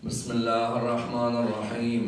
بسم الله الرحمن الرحيم.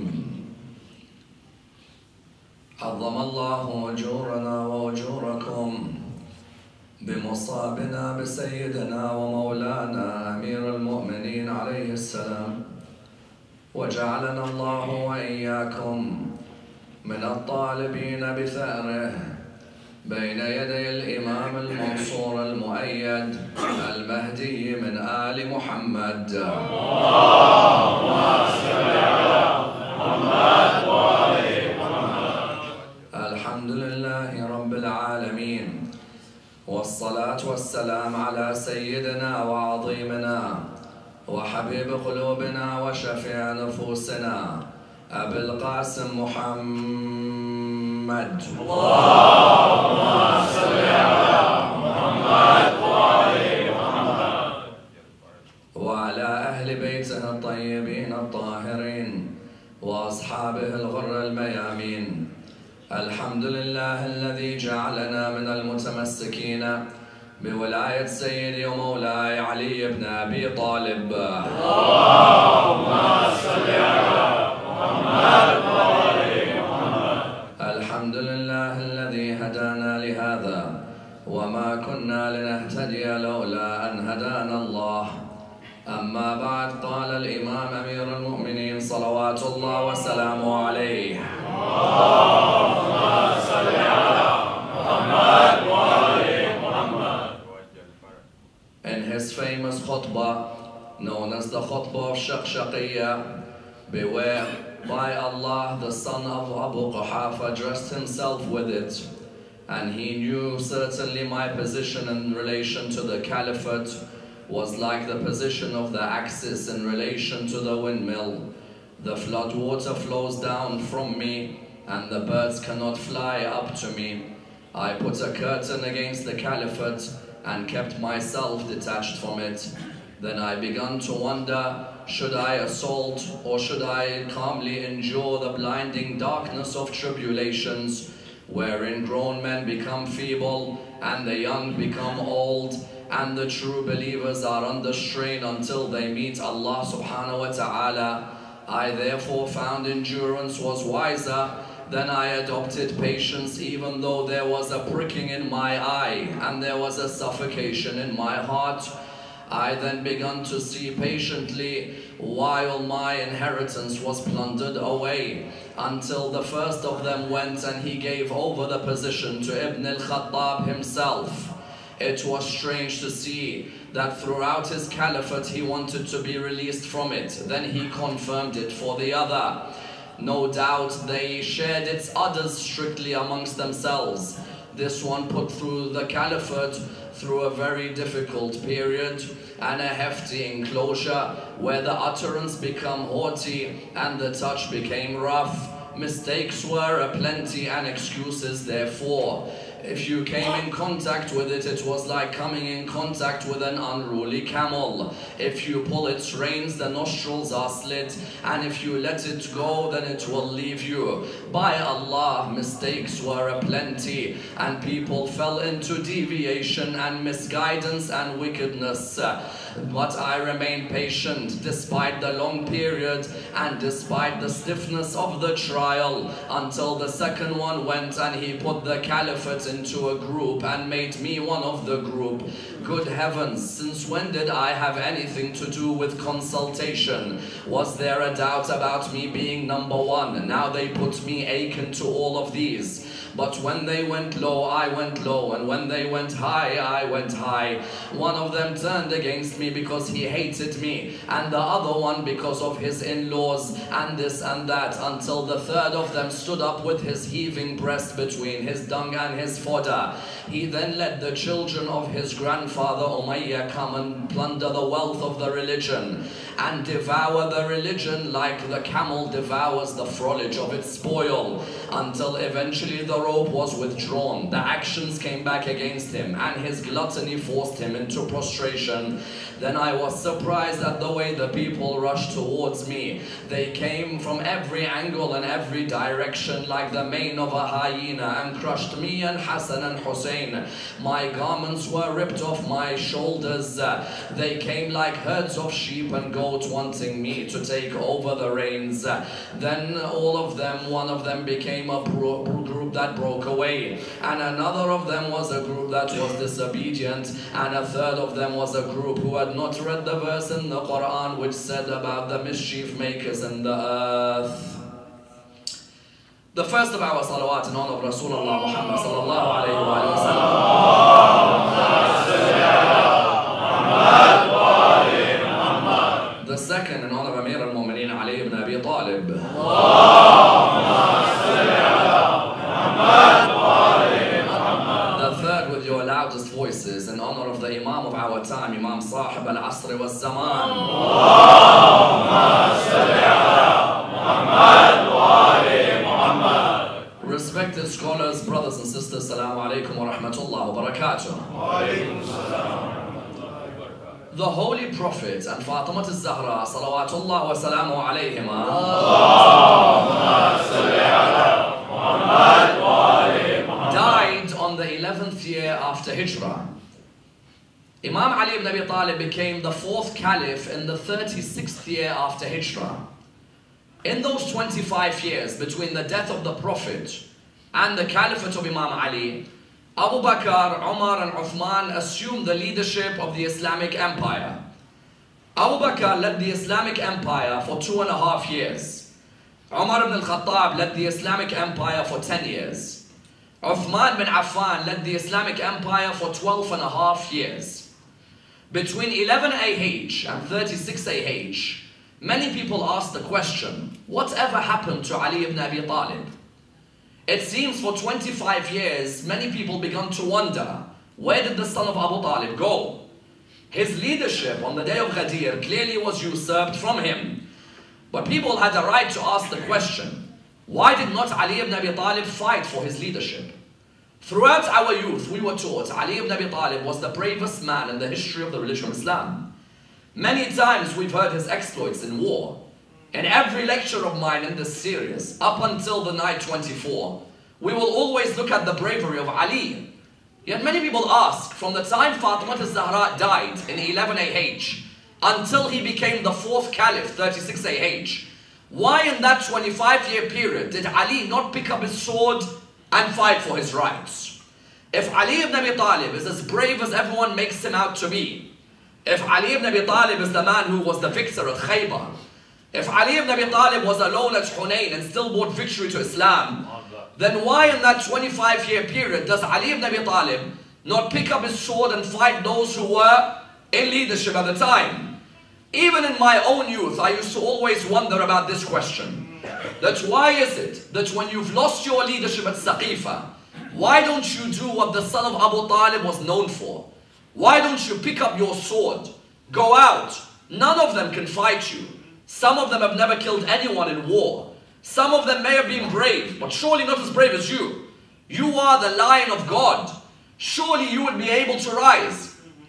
عظم الله أجورنا وأجوركم بمصابنا بسيدنا ومولانا أمير المؤمنين عليه السلام، وجعلنا الله وإياكم من الطالبين بثأره بين يدي الإمام المنصور المؤيد المهدي من آل محمد. اللهم صل على محمد وآل محمد. الحمد لله رب العالمين، والصلاة والسلام على سيدنا وعظيمنا وحبيب قلوبنا وشفيع نفوسنا أبي القاسم محمد. اللهم صل على محمد وآل محمد وعلى أهل بيته الطيبين الطاهرين وأصحابه الغر الميامين. الحمد لله الذي جعلنا من المتمسكين بولاية سيدي ومولاي علي بن أبي طالب. اللهم صل على محمد وآل محمد. الحمد لله الذي هدانا لهذا وما كنا لنهتدي لولا أن هدانا الله. أما بعد، قال الإمام أمير المؤمنين صلوات الله وسلامه عليه: اللهم صل على محمد وآل محمد. In his famous khutbah, known as the khutbah of Shaqshaqiyya, whereby Allah, the son of Abu Quhafa, dressed himself with it, and he knew certainly my position in relation to the caliphate was like the position of the axis in relation to the windmill. The flood water flows down from me, and the birds cannot fly up to me. I put a curtain against the caliphate and kept myself detached from it. Then I began to wonder, should I assault or should I calmly endure the blinding darkness of tribulations, wherein grown men become feeble and the young become old, and the true believers are under strain until they meet Allah subhanahu wa ta'ala. I therefore found endurance was wiser. Then I adopted patience, even though there was a pricking in my eye and there was a suffocation in my heart. I then began to see patiently while my inheritance was plundered away, until the first of them went and he gave over the position to Ibn al-Khattab himself. It was strange to see that throughout his caliphate he wanted to be released from it. Then he confirmed it for the other. No doubt they shared its others strictly amongst themselves. This one put through the caliphate through a very difficult period and a hefty enclosure where the utterance became haughty and the touch became rough. Mistakes were aplenty and excuses therefore. If you came in contact with it, it was like coming in contact with an unruly camel. If you pull its reins, the nostrils are slit, and if you let it go, then it will leave you. By Allah, mistakes were aplenty, and people fell into deviation and misguidance and wickedness. But I remained patient despite the long period and despite the stiffness of the trial, until the second one went and he put the caliphate into a group and made me one of the group. Good heavens, since when did I have anything to do with consultation? Was there a doubt about me being number one? Now they put me akin to all of these. But when they went low, I went low, and when they went high, I went high. One of them turned against me because he hated me, and the other one because of his in-laws, and this and that, until the third of them stood up with his heaving breast between his dung and his fodder. He then let the children of his grandfather Umayyah come and plunder the wealth of the religion and devour the religion like the camel devours the foliage of its spoil, until eventually the rope was withdrawn. The actions came back against him and his gluttony forced him into prostration. Then I was surprised at the way the people rushed towards me. They came from every angle and every direction like the mane of a hyena and crushed me and Hassan and Hussein. My garments were ripped off my shoulders. They came like herds of sheep and goats boat wanting me to take over the reins. Then all of them, one of them became a group that broke away, and another of them was a group that was disobedient, and a third of them was a group who had not read the verse in the Quran which said about the mischief makers in the earth. The first of our salawat in honor of Rasulullah Muhammad sallallahu alayhi wa sallam. The second in honor of Amir al-Mu'mineen Ali ibn Abi Talib. The third with your loudest voices in honor of the Imam of our time, Imam Sahib al-Asr wa Respected scholars, brothers and sisters, Assalamu alaikum wa rahmatullahi wa barakatuh. The Holy Prophet and Fatima al-Zahra, salawatullah wa salamu alayhima, died on the 11th year after Hijrah. Imam Ali ibn Abi Talib became the 4th Caliph in the 36th year after Hijrah. In those 25 years between the death of the Prophet and the Caliphate of Imam Ali, Abu Bakr, Umar and Uthman assumed the leadership of the Islamic Empire. Abu Bakr led the Islamic Empire for 2.5 years. Umar ibn al-Khattab led the Islamic Empire for 10 years. Uthman bin Affan led the Islamic Empire for 12.5 years. Between 11 AH and 36 AH, many people ask the question, whatever happened to Ali ibn Abi Talib? It seems for 25 years, many people began to wonder, where did the son of Abu Talib go? His leadership on the day of Ghadir clearly was usurped from him. But people had a right to ask the question, why did not Ali ibn Abi Talib fight for his leadership? Throughout our youth, we were taught Ali ibn Abi Talib was the bravest man in the history of the religion of Islam. Many times we've heard his exploits in war. In every lecture of mine in this series, up until the night 24, we will always look at the bravery of Ali. Yet many people ask, from the time Fatima al-Zahra died in 11 AH until he became the 4th Caliph, 36 AH, why in that 25-year period did Ali not pick up his sword and fight for his rights? If Ali ibn Abi Talib is as brave as everyone makes him out to be, if Ali ibn Abi Talib is the man who was the victor at Khaybar, if Ali ibn Abi Talib was alone at Hunayn and still brought victory to Islam, then why in that 25-year period does Ali ibn Abi Talib not pick up his sword and fight those who were in leadership at the time? Even in my own youth, I used to always wonder about this question. That why is it that when you've lost your leadership at Saqifa, why don't you do what the son of Abu Talib was known for? Why don't you pick up your sword, go out? None of them can fight you. Some of them have never killed anyone in war. Some of them may have been brave, but surely not as brave as you. You are the lion of God. Surely you would be able to rise.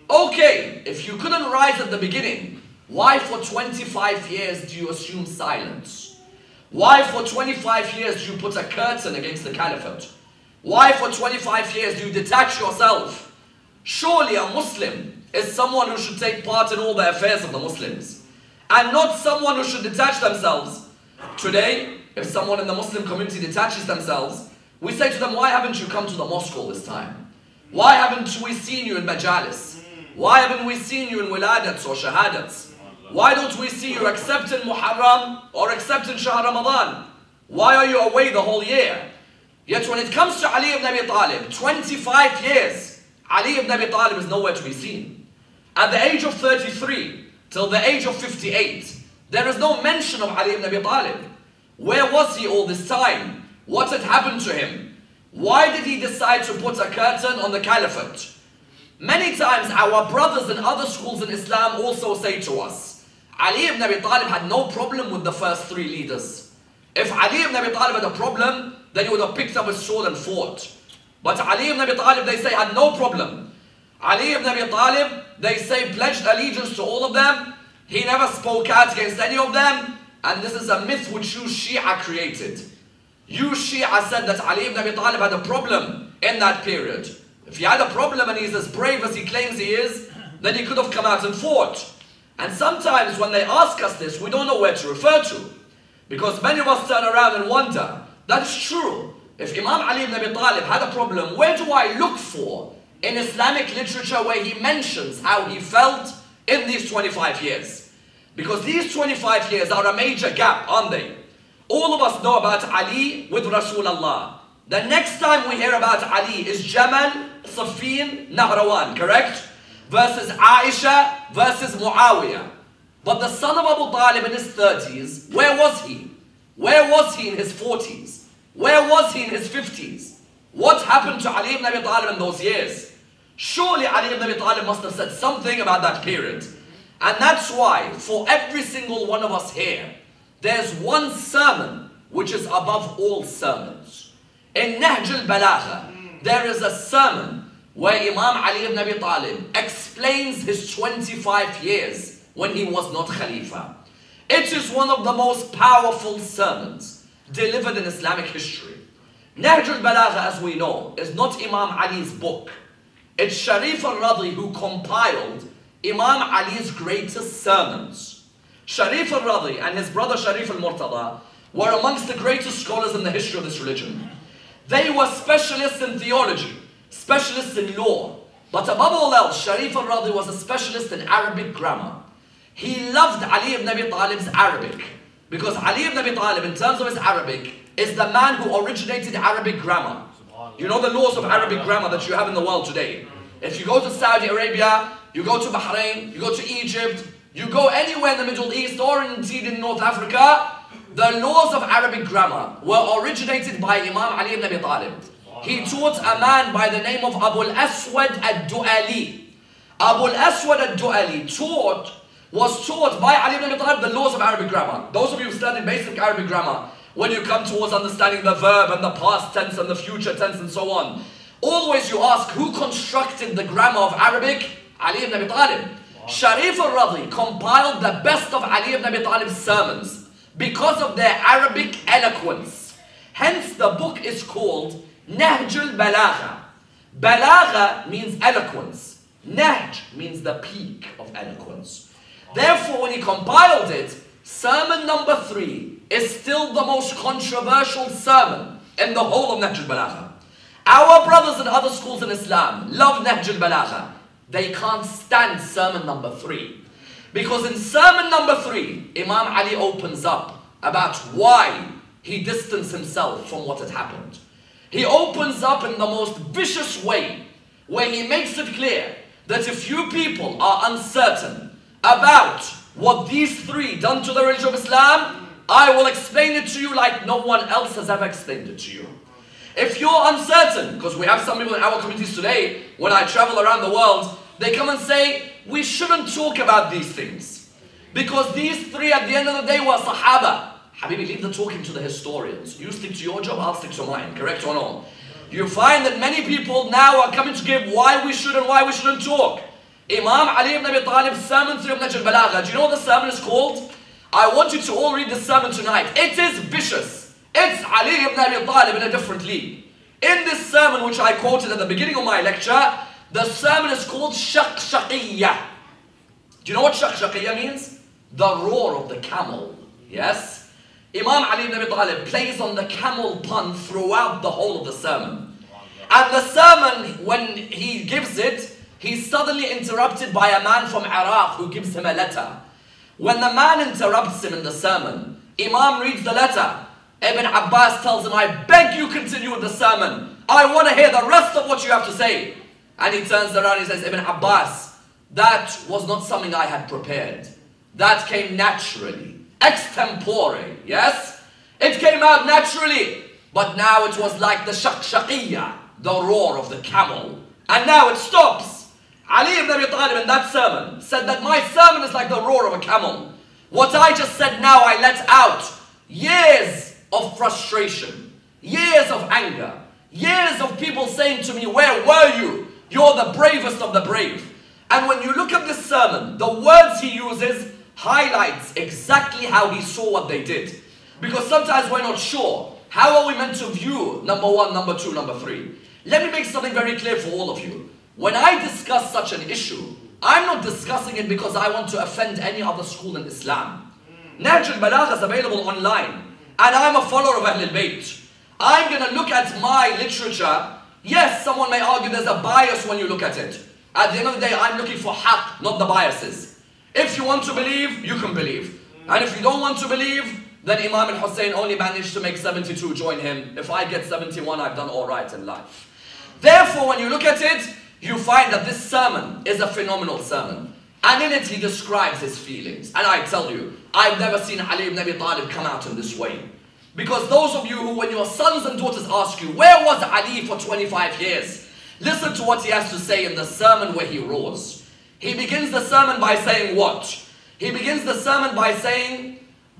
Okay, if you couldn't rise at the beginning, why for 25 years do you assume silence? Why for 25 years do you put a curtain against the caliphate? Why for 25 years do you detach yourself? Surely a Muslim is someone who should take part in all the affairs of the Muslims, and not someone who should detach themselves. Today, if someone in the Muslim community detaches themselves, we say to them, why haven't you come to the mosque all this time? Why haven't we seen you in majalis? Why haven't we seen you in wiladats or shahadats? Why don't we see you accepting Muharram or accepting Shahr Ramadan? Why are you away the whole year? Yet when it comes to Ali ibn Abi Talib, 25 years, Ali ibn Abi Talib is nowhere to be seen. At the age of 33 till the age of 58, there is no mention of Ali ibn Abi Talib. Where was he all this time? What had happened to him? Why did he decide to put a curtain on the caliphate? Many times our brothers in other schools in Islam also say to us, Ali ibn Abi Talib had no problem with the first 3 leaders. If Ali ibn Abi Talib had a problem, then he would have picked up his sword and fought. But Ali ibn Abi Talib, they say, had no problem. Ali ibn Abi Talib, they say, pledged allegiance to all of them. He never spoke out against any of them. And this is a myth which you Shia created. You Shia said that Ali ibn Abi Talib had a problem in that period. If he had a problem and he's as brave as he claims he is, then he could have come out and fought. And sometimes when they ask us this, we don't know where to refer to. Because many of us turn around and wonder, that is true. If Imam Ali ibn Abi Talib had a problem, where do I look for in Islamic literature where he mentions how he felt in these 25 years? Because these 25 years are a major gap, aren't they? All of us know about Ali with Rasulullah. The next time we hear about Ali is Jamal, Siffin, Nahrawan, correct? Versus Aisha versus Muawiyah. But the son of Abu Talib in his 30s, where was he? Where was he in his 40s? Where was he in his 50s? What happened to Ali ibn Abi Talib in those years? Surely Ali ibn Abi Talib must have said something about that period. And that's why, for every single one of us here, there's one sermon which is above all sermons. In Nahj al-Balagha, there is a sermon where Imam Ali ibn Abi Talib explains his 25 years when he was not Khalifa. It is one of the most powerful sermons delivered in Islamic history. Nahj al-Balagha, as we know, is not Imam Ali's book. It's Sharif al-Radi who compiled Imam Ali's greatest sermons. Sharif al-Radi and his brother Sharif al-Murtada were amongst the greatest scholars in the history of this religion. They were specialists in theology, specialists in law, but above all else, Sharif al-Radi was a specialist in Arabic grammar. He loved Ali ibn Abi Talib's Arabic, because Ali ibn Abi Talib, in terms of his Arabic, is the man who originated Arabic grammar. You know the laws of Arabic grammar that you have in the world today. If you go to Saudi Arabia, you go to Bahrain, you go to Egypt, you go anywhere in the Middle East or indeed in North Africa, the laws of Arabic grammar were originated by Imam Ali ibn Abi Talib. He taught a man by the name of Abu al-Aswad al-Du'ali. Abu al-Aswad al-Du'ali was taught by Ali ibn Abi Talib the laws of Arabic grammar. Those of you who study basic Arabic grammar, when you come towards understanding the verb and the past tense and the future tense and so on, always you ask, who constructed the grammar of Arabic? Ali ibn Abi Talib. Sharif al-Radi compiled the best of Ali ibn Abi Talib's sermons because of their Arabic eloquence. Hence the book is called Nahj al-Balagha. Balagha means eloquence. Nahj means the peak of eloquence. Therefore, when he compiled it, sermon number 3 is still the most controversial sermon in the whole of Nahj al-Balagha. Our brothers in other schools in Islam love Nahj al-Balagha. They can't stand sermon number 3. Because in sermon number 3, Imam Ali opens up about why he distanced himself from what had happened. He opens up in the most vicious way, where he makes it clear that if you people are uncertain about what these 3 done to the religion of Islam, I will explain it to you like no one else has ever explained it to you. If you're uncertain, because we have some people in our communities today, when I travel around the world, they come and say, we shouldn't talk about these things. Because these 3 at the end of the day were Sahaba. Habibi, leave the talking to the historians. You stick to your job, I'll stick to mine, correct or no? You find that many people now are coming to give why we should and why we shouldn't talk. Imam Ali ibn Abi Talib's sermon 3 of Nahj al-Balagha. Do you know what the sermon is called? I want you to all read the sermon tonight. It is vicious. It's Ali ibn Abi Talib in a different league. In this sermon, which I quoted at the beginning of my lecture, the sermon is called Shaqshaqiyya. Do you know what Shaqshaqiyya means? The roar of the camel. Yes? Imam Ali ibn Abi Talib plays on the camel pun throughout the whole of the sermon. And the sermon, when he gives it, he's suddenly interrupted by a man from Iraq who gives him a letter. When the man interrupts him in the sermon, Imam reads the letter. Ibn Abbas tells him, I beg you continue with the sermon. I want to hear the rest of what you have to say. And he turns around and he says, Ibn Abbas, that was not something I had prepared. That came naturally. Extempore, yes? It came out naturally. But now it was like the shaqshaqiyya, the roar of the camel. And now it stops. Ali ibn Abi Talib in that sermon said that my sermon is like the roar of a camel. What I just said now I let out. Years of frustration, years of anger, years of people saying to me, where were you? You're the bravest of the brave. And when you look at this sermon, the words he uses highlights exactly how he saw what they did. Because sometimes we're not sure. How are we meant to view number 1, number 2, number 3? Let me make something very clear for all of you. When I discuss such an issue, I'm not discussing it because I want to offend any other school in Islam. Nahj al-Balagha is available online, and I'm a follower of Ahlul Bayt. I'm going to look at my literature. Yes, someone may argue there's a bias when you look at it. At the end of the day, I'm looking for haqq, not the biases. If you want to believe, you can believe. And if you don't want to believe, then Imam al-Hussein only managed to make 72 join him. If I get 71, I've done all right in life. Therefore, when you look at it, you find that this sermon is a phenomenal sermon. And in it, he describes his feelings. And I tell you, I've never seen Ali ibn Abi Talib come out in this way. Because those of you who, when your sons and daughters ask you, where was Ali for 25 years? Listen to what he has to say in the sermon where he roars. He begins the sermon by saying what? He begins the sermon by saying,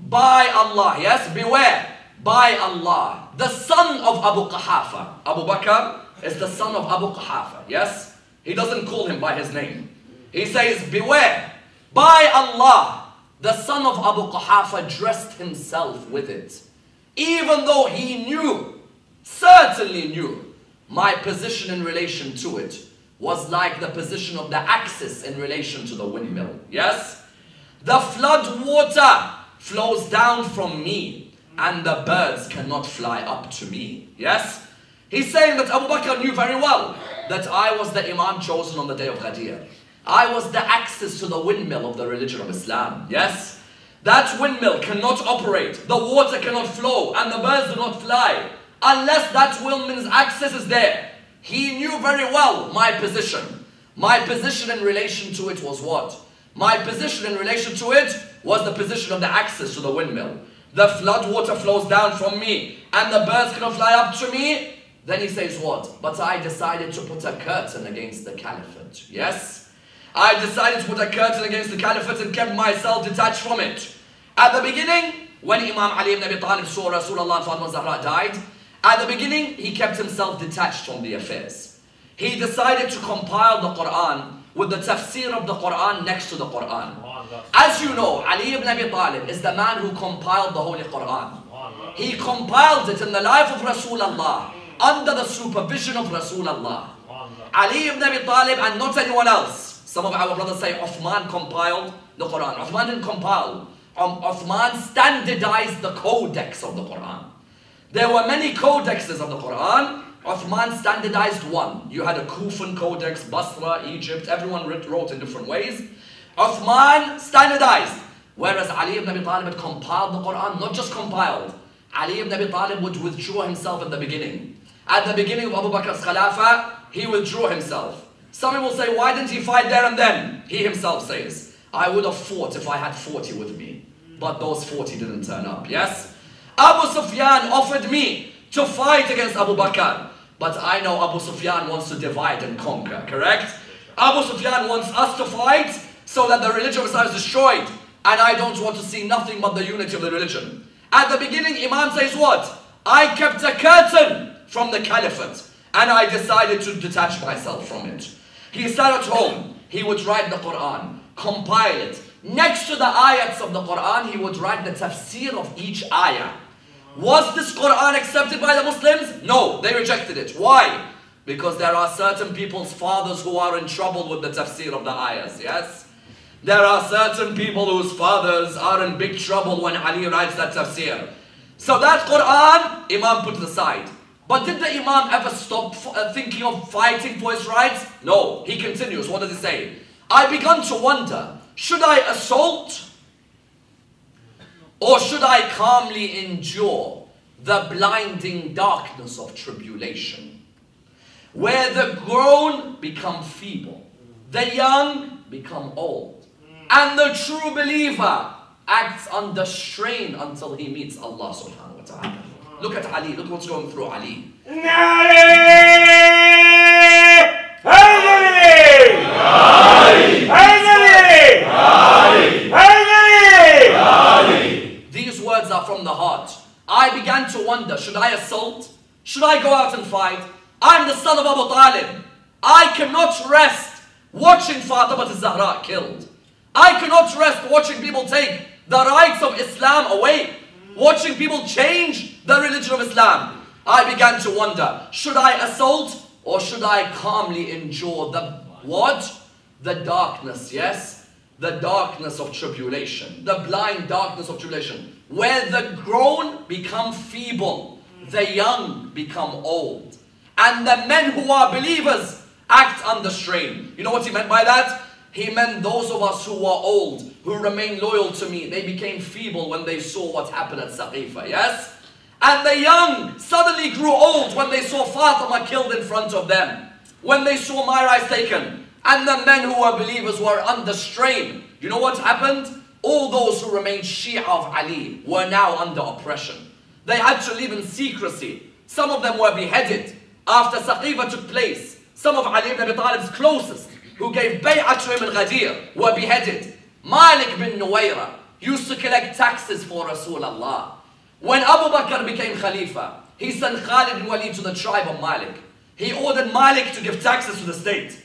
by Allah, yes, beware, by Allah, the son of Abu Quhafa. Abu Bakr is the son of Abu Quhafa, yes? He doesn't call him by his name. He says, beware, by Allah, the son of Abu Quhafa dressed himself with it. Even though he knew, certainly knew, my position in relation to it was like the position of the axis in relation to the windmill, yes? The flood water flows down from me, and the birds cannot fly up to me. Yes? He's saying that Abu Bakr knew very well that I was the Imam chosen on the day of Ghadir. I was the axis to the windmill of the religion of Islam. Yes? That windmill cannot operate, the water cannot flow, and the birds do not fly unless that windmill's axis is there. He knew very well my position. My position in relation to it was what? My position in relation to it was the position of the axis to the windmill. The flood water flows down from me, and the birds cannot fly up to me. Then he says what? But I decided to put a curtain against the caliphate. Yes? I decided to put a curtain against the caliphate and kept myself detached from it. At the beginning, when Imam Ali ibn Abi Talib saw Rasulullah and Fatima Zahra died, at the beginning, he kept himself detached from the affairs. He decided to compile the Quran with the tafsir of the Quran next to the Quran. As you know, Ali ibn Abi Talib is the man who compiled the Holy Quran. He compiled it in the life of Rasulullah, under the supervision of Rasulullah. Ali ibn Abi Talib and not anyone else. Some of our brothers say Uthman compiled the Quran. Uthman didn't compile. Uthman standardized the codex of the Quran. There were many codexes of the Quran. Uthman standardized one. You had a Kufan codex, Basra, Egypt, everyone wrote in different ways. Uthman standardized. Whereas Ali ibn Abi Talib had compiled the Quran, not just compiled. Ali ibn Abi Talib would withdraw himself at the beginning. At the beginning of Abu Bakr's Khilafah, he withdrew himself. Some people say, why didn't he fight there and then? He himself says, I would have fought if I had 40 with me. But those 40 didn't turn up, yes? Abu Sufyan offered me to fight against Abu Bakr. But I know Abu Sufyan wants to divide and conquer, correct? Abu Sufyan wants us to fight so that the religion of Islam is destroyed. And I don't want to see nothing but the unity of the religion. At the beginning, Imam says what? I kept a curtain from the caliphate. And I decided to detach myself from it. He sat at home. He would write the Quran, compile it. Next to the ayats of the Quran, he would write the tafsir of each ayah. Was this Quran accepted by the Muslims? No, they rejected it. Why? Because there are certain people's fathers who are in trouble with the tafsir of the ayahs, yes? There are certain people whose fathers are in big trouble when Ali writes that tafsir. So that Quran, Imam put it aside. But did the Imam ever stop thinking of fighting for his rights? No, he continues. What does he say? I began to wonder, should I assault? Or should I calmly endure the blinding darkness of tribulation, where the grown become feeble, the young become old, and the true believer acts under strain until he meets Allah subhanahu wa ta'ala. Look at Ali, look what's going through Ali. These words are from the heart. I began to wonder, should I assault? Should I go out and fight? I'm the son of Abu Talib. I cannot rest watching Fatima al-Zahra killed. I cannot rest watching people take the rights of Islam away. Watching people change the religion of Islam. I began to wonder, should I assault or should I calmly endure the what? the darkness, yes? The darkness of tribulation, the blind darkness of tribulation, where the grown become feeble, the young become old, and the men who are believers act under strain. You know what he meant by that? He meant those of us who were old, who remained loyal to me, they became feeble when they saw what happened at Saqifa, yes? And the young suddenly grew old when they saw Fatima killed in front of them, when they saw Myra taken. And the men who were believers were under strain. You know what happened? All those who remained Shia of Ali were now under oppression. They had to live in secrecy. Some of them were beheaded after Saqifa took place. Some of Ali ibn Abi Talib's closest, who gave bay'ah to him in Ghadir, were beheaded. Malik bin Nuwayra used to collect taxes for Rasulullah. When Abu Bakr became Khalifa, he sent Khalid bin Walid to the tribe of Malik. He ordered Malik to give taxes to the state.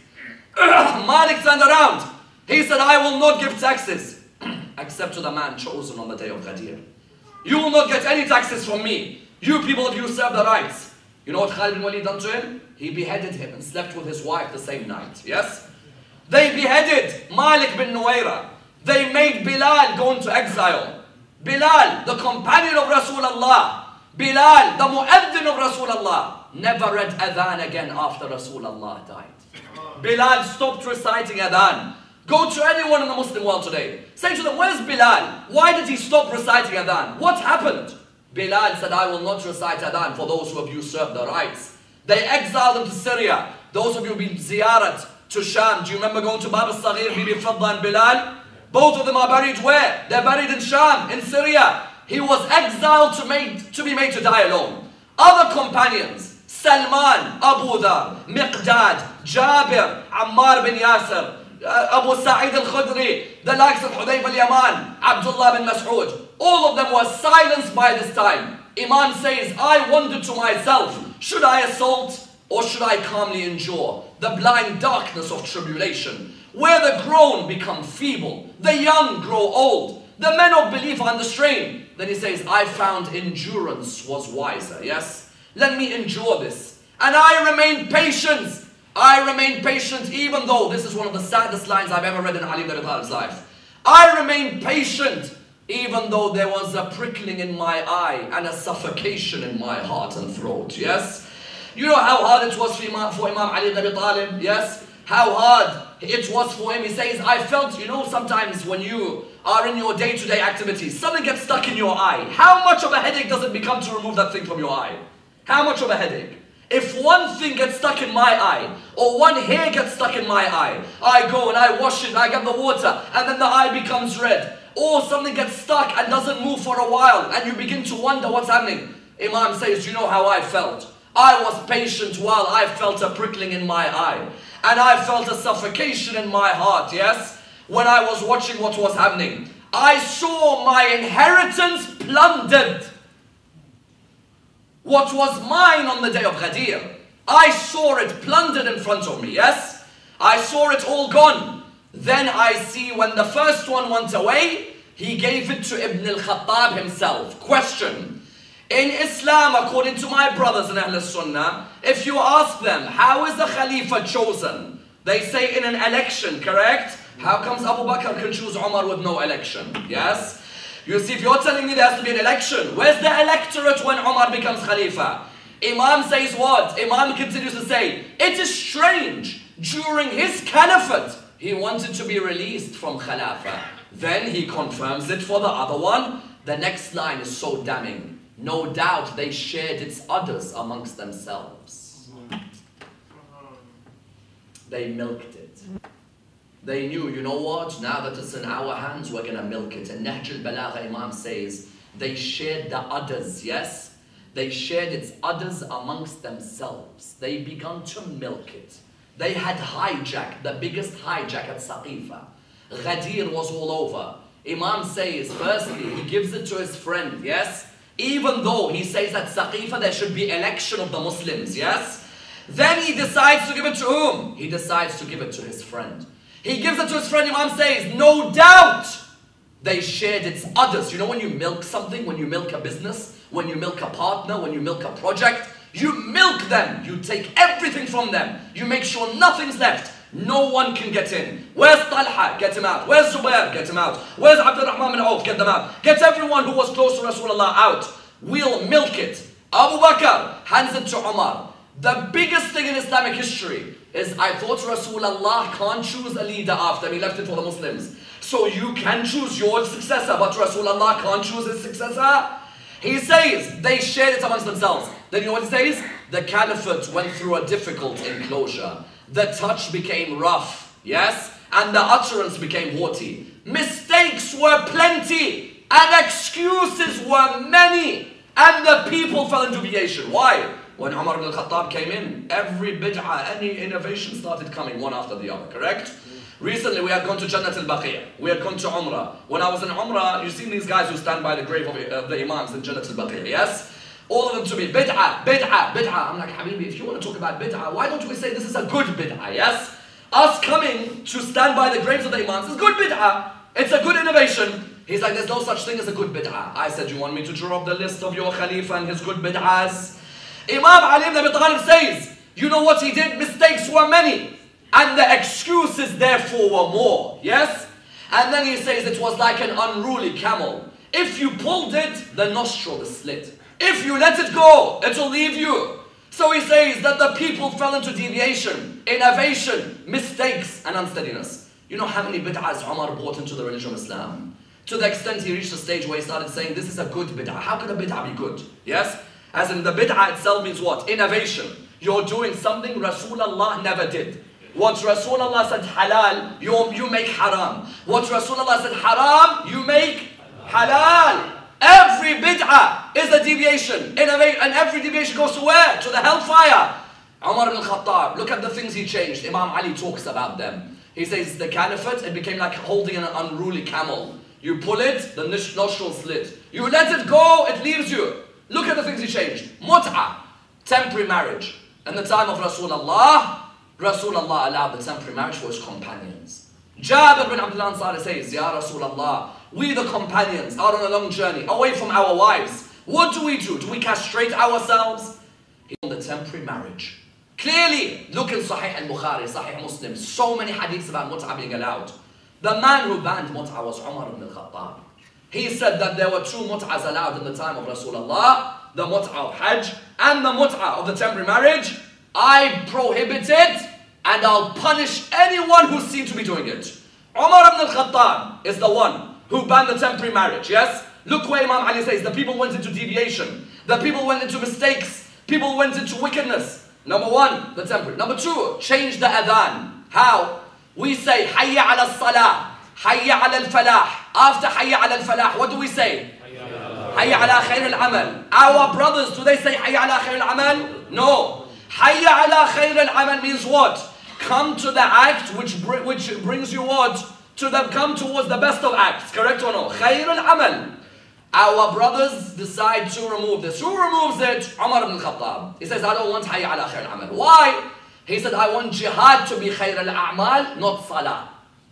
Malik turned around. He said, I will not give taxes except to the man chosen on the day of Ghadir. You will not get any taxes from me. You people of you serve the rights. You know what Khalid bin Walid done to him? He beheaded him and slept with his wife the same night. Yes? They beheaded Malik bin Nuwayra. They made Bilal go into exile. Bilal, the companion of Rasulullah. Bilal, the mu'addin of Rasulullah, never read adhan again after Rasulullah died. Bilal stopped reciting adhan. Go to anyone in the Muslim world today. Say to them, where's Bilal? Why did he stop reciting adhan? What happened? Bilal said, I will not recite adhan for those who have usurped their rights. They exiled him to Syria. Those of you who have been ziyarat to Sham. Do you remember going to Bab al-Saghir, Bibi Fadda and Bilal? Both of them are buried where? They're buried in Sham, in Syria. He was exiled to be made to die alone. Other companions, Salman, Abu Dhar, Miqdad, Jabir, Ammar bin Yasir, Abu Sa'id al-Khudri, the likes of Hudayf al-Yaman, Abdullah bin Mas'ud, all of them were silenced by this time. Imam says, I wondered to myself, should I assault or should I calmly endure the blind darkness of tribulation, where the grown become feeble, the young grow old, the men of belief are under strain? Then he says, I found endurance was wiser, yes? Let me endure this. And I remained patient. I remained patient even though, this is one of the saddest lines I've ever read in Ali ibn Abi Talib's life. I remained patient even though there was a prickling in my eye and a suffocation in my heart and throat, yes? You know how hard it was for Imam Ali ibn Abi Talib, yes? How hard it was for him. He says, I felt, you know, sometimes when you are in your day-to-day activities, something gets stuck in your eye. How much of a headache does it become to remove that thing from your eye? How much of a headache? If one thing gets stuck in my eye, or one hair gets stuck in my eye, I go and I wash it, and I get the water, and then the eye becomes red. Or something gets stuck and doesn't move for a while, and you begin to wonder what's happening. Imam says, you know how I felt? I was patient while I felt a prickling in my eye. And I felt a suffocation in my heart, yes? When I was watching what was happening. I saw my inheritance plundered. What was mine on the day of Ghadir, I saw it plundered in front of me, yes? I saw it all gone. Then I see when the first one went away, he gave it to Ibn al-Khattab himself. Question. In Islam, according to my brothers in Ahl Sunnah, if you ask them, how is a Khalifa chosen? They say in an election, correct? How comes Abu Bakr can choose Umar with no election? Yes? You see, if you're telling me there has to be an election, where's the electorate when Umar becomes Khalifa? Imam says what? Imam continues to say, it is strange, during his caliphate, he wanted to be released from Khalifa. Then he confirms it for the other one. The next line is so damning. No doubt they shared its others amongst themselves. They milked it. They knew, you know what, now that it's in our hands, we're going to milk it. And Nahj al-Balagha, Imam says, they shared the others, yes? They shared its others amongst themselves. They began to milk it. They had hijacked, the biggest hijack at Saqifa. Ghadir was all over. Imam says, firstly, he gives it to his friend, yes? Even though he says at Saqifa there should be election of the Muslims, yes? Then he decides to give it to whom? He decides to give it to his friend. He gives it to his friend, Imam says, no doubt they shared its others. You know when you milk something, when you milk a business, when you milk a partner, when you milk a project, you milk them. You take everything from them. You make sure nothing's left. No one can get in. Where's Talha? Get him out. Where's Zubair? Get him out. Where's Abdurrahman bin Auf? Get them out. Get everyone who was close to Rasulullah out. We'll milk it. Abu Bakr hands it to Umar. The biggest thing in Islamic history is I thought Rasulullah can't choose a leader after him. He left it for the Muslims. So you can choose your successor, but Rasulullah can't choose his successor. He says they shared it amongst themselves. Then you know what he says? The caliphate went through a difficult enclosure. The touch became rough, yes? And the utterance became haughty. Mistakes were plenty and excuses were many. And the people fell into deviation. Why? When Umar ibn al-Khattab came in, every bid'ah, any innovation started coming one after the other, correct? Recently we had gone to Jannat al-Baqi'. We had gone to Umrah. When I was in Umrah, you've seen these guys who stand by the grave of the Imams in Jannat al-Baqi', yes? All of them to me, bid'ah, bid'ah, bid'ah. I'm like, Habibi, if you want to talk about bid'ah, why don't we say this is a good bid'ah, yes? Us coming to stand by the graves of the Imams is good bid'ah. It's a good innovation. He's like, there's no such thing as a good bid'ah. I said, you want me to draw up the list of your Khalifa and his good bid'ahs? Imam Ali ibn Abi Talib says, you know what he did? Mistakes were many. And the excuses therefore were more. Yes? And then he says it was like an unruly camel. If you pulled it, the nostril is slit. If you let it go, it will leave you. So he says that the people fell into deviation, innovation, mistakes and unsteadiness. You know how many bid'ahs Umar brought into the religion of Islam? To the extent he reached a stage where he started saying, this is a good bid'ah. How could a bid'ah be good? Yes? As in the bid'ah itself means what? Innovation. You're doing something Rasulullah never did. What Rasulullah said halal, you make haram. What Rasulullah said haram, you make halal. Every bid'ah is a deviation. And every deviation goes to where? To the hellfire. Umar ibn al-Khattab, look at the things he changed. Imam Ali talks about them. He says the caliphate, it became like holding an unruly camel. You pull it, the nostril slit. You let it go, it leaves you. Look at the things he changed. Mut'ah, temporary marriage. In the time of Rasulullah, Rasulullah allowed the temporary marriage for his companions. Jabir bin Abdullah Ansari says, Ya Rasulullah, we the companions are on a long journey, away from our wives. What do? Do we castrate ourselves? He on the temporary marriage. Clearly, look in Sahih al-Bukhari, Sahih Muslim, so many hadiths about mut'ah being allowed. The man who banned mut'ah was Umar ibn al-Khattab. He said that there were two mut'ahs allowed in the time of Rasulullah, the mut'ah of Hajj and the mut'ah of the temporary marriage. I prohibit it and I'll punish anyone who's seen to be doing it. Umar ibn al-Khattab is the one who banned the temporary marriage, yes? Look where Imam Ali says the people went into deviation. The people went into mistakes. People went into wickedness. Number one, the temporary. Number two, change the adhan. How? We say, Hayya ala salah, Hayya ala al-falah. After Hayya ala al-falah, what do we say? Hayya ala khair al-amal. Our brothers, do they say Hayya ala khair al-amal? No. Hayya ala khair al-amal means what? Come to the act which brings you what? Come towards the best of acts, correct or no? Khair al-amal. Our brothers decide to remove this. Who removes it? Umar ibn al-Khattab. He says, I don't want Hayya ala khair al-amal. Why? He said, I want jihad to be khair al-a'mal, not salah.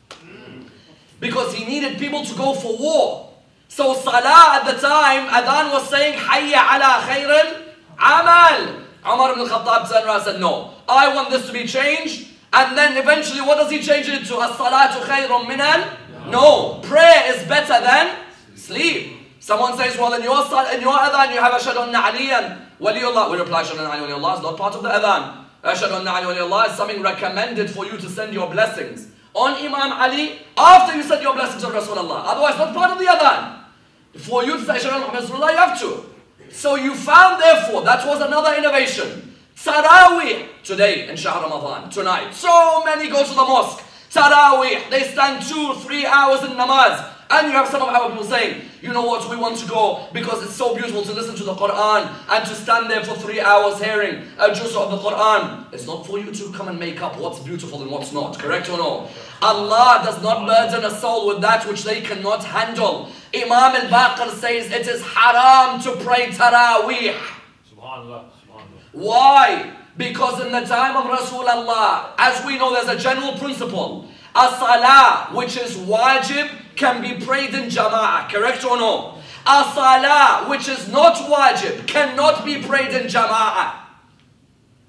Because he needed people to go for war. So salah at the time, adhan was saying, Hayya ala khair al-amal. Umar ibn al-Khattab turned around and said, no, I want this to be changed. And then eventually, what does he change it to? As-salatu khayrun minal? No, prayer is better than sleep. Someone says, well, in your adhan, you have Ashhadu anna Aliyan Waliullah. We reply, Ashhadu anna Ali Waliullah is not part of the adhan. Ashhadu anna Ali Waliullah is something recommended for you to send your blessings on Imam Ali after you send your blessings on Rasulullah. Otherwise, not part of the adhan. For you to say Ashhadu anna Muhammad Rasulullah, you have to. So you found, therefore, that was another innovation. Taraweeh today in Shahr Ramadan, tonight. So many go to the mosque. Taraweeh, they stand 2-3 hours in namaz. And you have some of our people saying, you know what, we want to go because it's so beautiful to listen to the Quran and to stand there for 3 hours hearing a juz of the Quran. It's not for you to come and make up what's beautiful and what's not, correct or no? Allah does not burden a soul with that which they cannot handle. Imam al-Baqir says it is haram to pray Taraweeh. Subhanallah. Why? Because in the time of Rasulullah, as we know, there's a general principle. A salah, which is wajib, can be prayed in jama'ah, correct or no? A salah, which is not wajib, cannot be prayed in jama'ah.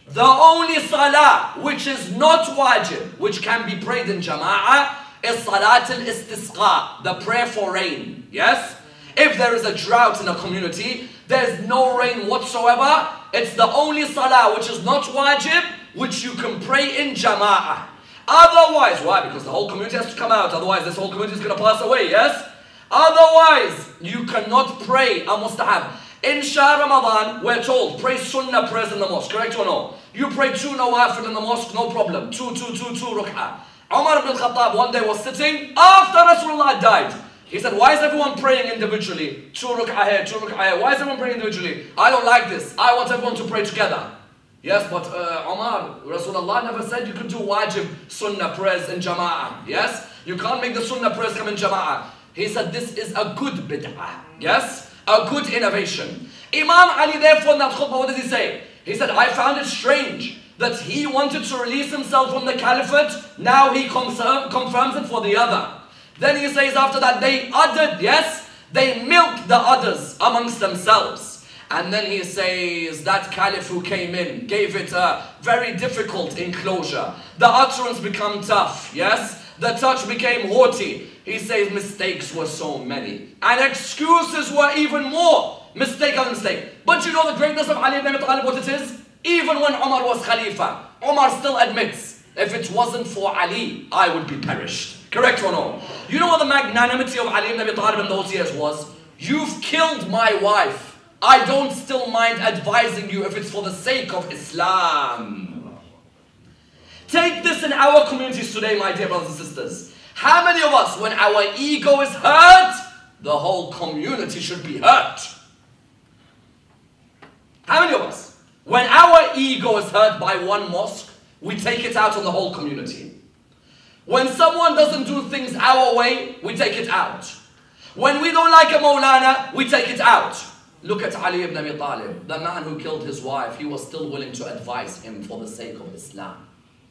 The only salah which is not wajib, which can be prayed in jama'ah, is salat al-istisqa, the prayer for rain. Yes? If there is a drought in a community, there's no rain whatsoever, it's the only salah which is not wajib, which you can pray in jama'ah. Otherwise, why? Because the whole community has to come out, otherwise this whole community is going to pass away, yes? Otherwise, you cannot pray a mustahab. In Shahr Ramadan, we're told, pray sunnah prayers in the mosque, correct or no? You pray 2 nawafil in the mosque, no problem. 2 ruk'ah. Umar ibn al-Khattab one day was sitting after Rasulullah died. He said, why is everyone praying individually? 2 ruk'ah here, 2 ruk'ah here. Why is everyone praying individually? I don't like this. I want everyone to pray together. Yes, but Umar, Rasulullah never said you could do wajib sunnah prayers in jama'ah. Yes? You can't make the sunnah prayers come in jama'ah. He said this is a good bid'ah. Yes? A good innovation. Imam Ali therefore in that khutbah, what does he say? He said, I found it strange that he wanted to release himself from the caliphate. Now he confirms it for the other. Then he says after that they uddered, yes? They milked the others amongst themselves. And then he says that caliph who came in gave it a very difficult enclosure. The utterance became tough, yes? The touch became haughty. He says mistakes were so many. And excuses were even more. Mistake after mistake. But you know the greatness of Ali ibn Abi Talib, what it is? Even when Umar was Khalifa, Umar still admits, if it wasn't for Ali, I would be perished. Correct or no? You know what the magnanimity of Ali ibn Abi Talib in those years was? You've killed my wife. I don't still mind advising you if it's for the sake of Islam. Take this in our communities today, my dear brothers and sisters. How many of us, when our ego is hurt, the whole community should be hurt? How many of us, when our ego is hurt by one mosque, we take it out on the whole community? When someone doesn't do things our way, we take it out. When we don't like a Maulana, we take it out. Look at Ali ibn Abi Talib, the man who killed his wife. He was still willing to advise him for the sake of Islam.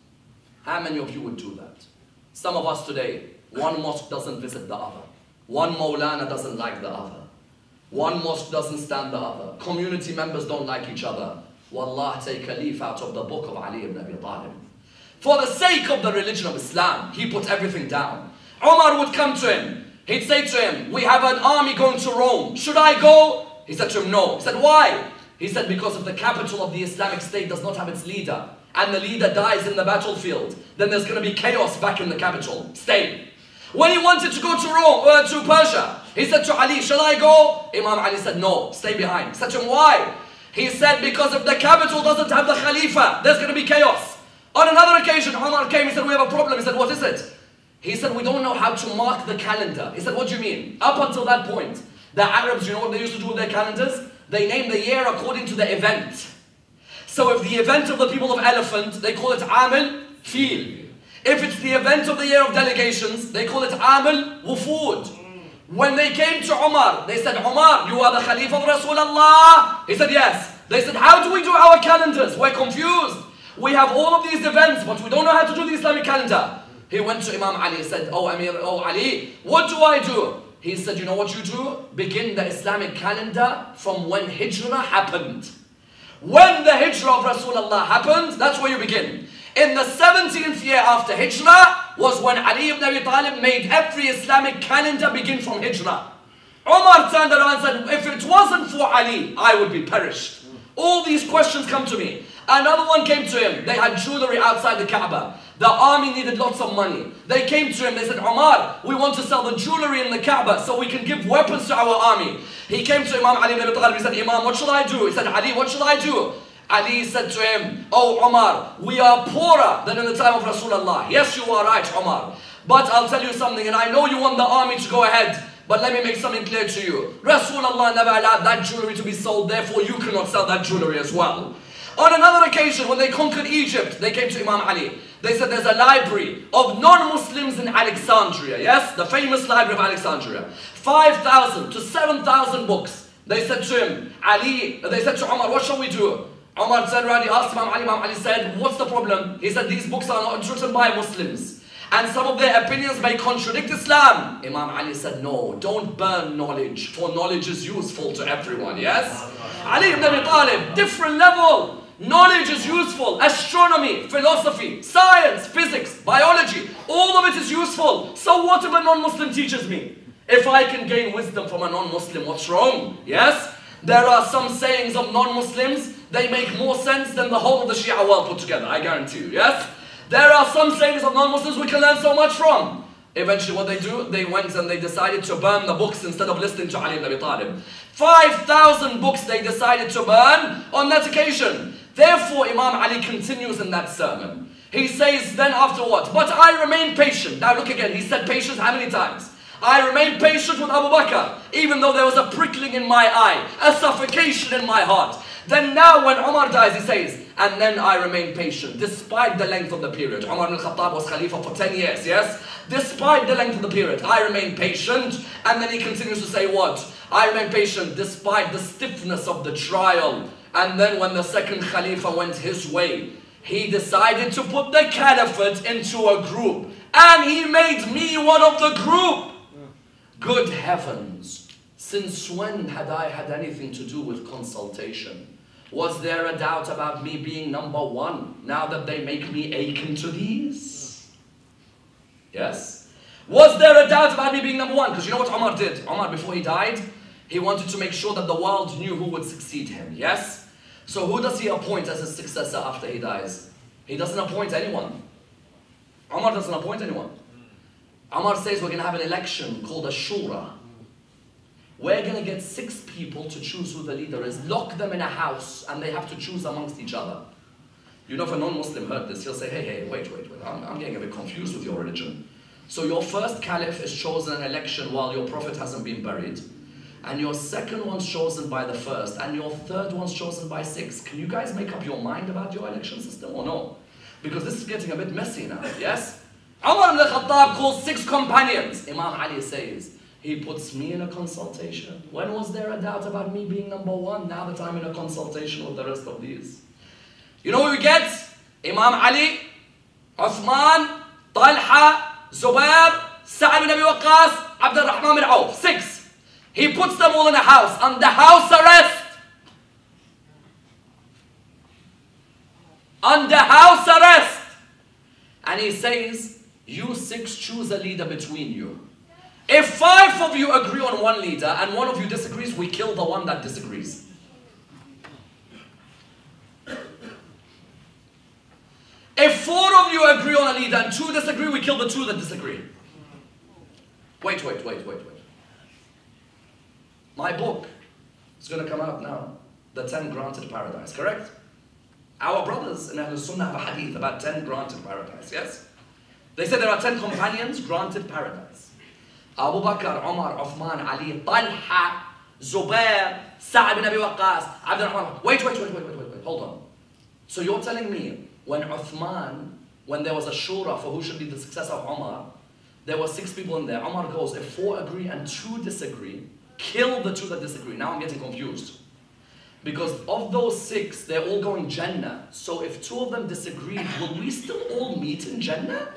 How many of you would do that? Some of us today, one mosque doesn't visit the other. One Maulana doesn't like the other. One mosque doesn't stand the other. Community members don't like each other. Wallah, take a leaf out of the book of Ali ibn Abi Talib. For the sake of the religion of Islam, he put everything down. Umar would come to him. He'd say to him, we have an army going to Rome. Should I go? He said to him, no. He said, why? He said, because if the capital of the Islamic State does not have its leader, and the leader dies in the battlefield, then there's going to be chaos back in the capital. Stay. When he wanted to go to Rome, to Persia, he said to Ali, shall I go? Imam Ali said, no, stay behind. He said to him, why? He said, because if the capital doesn't have the Khalifa, there's going to be chaos. On another occasion, Umar came, he said, we have a problem. He said, what is it? He said, we don't know how to mark the calendar. He said, what do you mean? Up until that point, the Arabs, you know what they used to do with their calendars? They named the year according to the event. So if the event of the people of Elephant, they call it Amil Fil. If it's the event of the year of delegations, they call it Amil Wufud. When they came to Umar, they said, Umar, you are the Khalifa of Rasulullah. He said, yes. They said, how do we do our calendars? We're confused. We have all of these events, but we don't know how to do the Islamic calendar. He went to Imam Ali and said, oh Amir, oh Ali, what do I do? He said, you know what you do? Begin the Islamic calendar from when Hijrah happened. When the Hijrah of Rasulullah happened, that's where you begin. In the 17th year after Hijrah was when Ali ibn Abi Talib made every Islamic calendar begin from Hijrah. Umar turned around and said, if it wasn't for Ali, I would be perished. All these questions come to me. Another one came to him. They had jewelry outside the Kaaba. The army needed lots of money. They came to him. They said, Umar, we want to sell the jewelry in the Kaaba so we can give weapons to our army. He came to Imam Ali ibn Abi Talib. He said, Imam, what shall I do? He said, Ali, what shall I do? Ali said to him, oh Umar, we are poorer than in the time of Rasulullah. Yes, you are right, Umar. But I'll tell you something, and I know you want the army to go ahead. But let me make something clear to you. Rasulullah never allowed that jewelry to be sold, therefore you cannot sell that jewelry as well. On another occasion, when they conquered Egypt, they came to Imam Ali. They said there's a library of non-Muslims in Alexandria, yes? The famous library of Alexandria. 5,000 to 7,000 books. They said to him, Ali, they said to Umar, what shall we do? Umar turned around, he asked Imam Ali said, what's the problem? He said, these books are not written by Muslims. And some of their opinions may contradict Islam. Imam Ali said, no, don't burn knowledge, for knowledge is useful to everyone, yes? Ali ibn Abi Talib, different level. Knowledge is useful. Astronomy, philosophy, science, physics, biology, all of it is useful. So what if a non-Muslim teaches me? If I can gain wisdom from a non-Muslim, what's wrong? Yes? There are some sayings of non-Muslims, they make more sense than the whole of the Shia world put together, I guarantee you, yes? There are some sayings of non-Muslims we can learn so much from. Eventually what they do, they went and they decided to burn the books instead of listening to Ali ibn Abi Talib. 5,000 books they decided to burn on that occasion. Therefore, Imam Ali continues in that sermon. He says then after what? But I remain patient. Now look again, he said patience how many times? I remain patient with Abu Bakr, even though there was a prickling in my eye, a suffocation in my heart. Then now when Umar dies, he says, and then I remain patient, despite the length of the period. Umar ibn Khattab was Khalifa for 10 years, yes? Despite the length of the period, I remain patient. And then he continues to say what? I remain patient despite the stiffness of the trial. And then when the second Khalifa went his way, he decided to put the caliphate into a group. And he made me one of the group. Good heavens, since when had I had anything to do with consultation? Was there a doubt about me being number one now that they make me akin to these? Yes? Was there a doubt about me being number one? Because you know what Umar did? Umar, before he died, he wanted to make sure that the world knew who would succeed him. Yes? So who does he appoint as his successor after he dies? He doesn't appoint anyone. Umar doesn't appoint anyone. Umar says we're going to have an election called a shura. We're going to get 6 people to choose who the leader is, lock them in a house, and they have to choose amongst each other. You know, if a non-Muslim heard this, he'll say, hey, wait, I'm getting a bit confused with your religion. So your first caliph is chosen in an election while your prophet hasn't been buried, and your second one's chosen by the first, and your third one's chosen by 6. Can you guys make up your mind about your election system or no? Because this is getting a bit messy now, yes? Umar ibn Khattab calls 6 companions. Imam Ali says, he puts me in a consultation. When was there a doubt about me being number one now that I'm in a consultation with the rest of these? You know what we get? Imam Ali, Uthman, Talha, Zubair, Sa'ad bin Abi Waqqas, Abd al-Rahman bin Auf. 6. He puts them all in a house, under house arrest. Under house arrest. And he says, you 6 choose a leader between you. If 5 of you agree on one leader and one of you disagrees, we kill the one that disagrees. If 4 of you agree on a leader and 2 disagree, we kill the 2 that disagree. Wait. My book is going to come out now. The 10 granted paradise, correct? Our brothers in Ahlul Sunnah have a hadith about 10 granted paradise, yes? They said there are 10 companions granted paradise. Abu Bakr, Umar, Uthman, Ali, Talha, Zubair, Sa'ad bin Abi Waqqas, Abd al-Rahman. Wait, hold on. So you're telling me when Uthman, when there was a shura for who should be the successor of Umar, there were 6 people in there. Umar goes, if 4 agree and 2 disagree, kill the 2 that disagree. Now I'm getting confused. Because of those 6, they're all going Jannah. So if 2 of them disagree, will we still all meet in Jannah?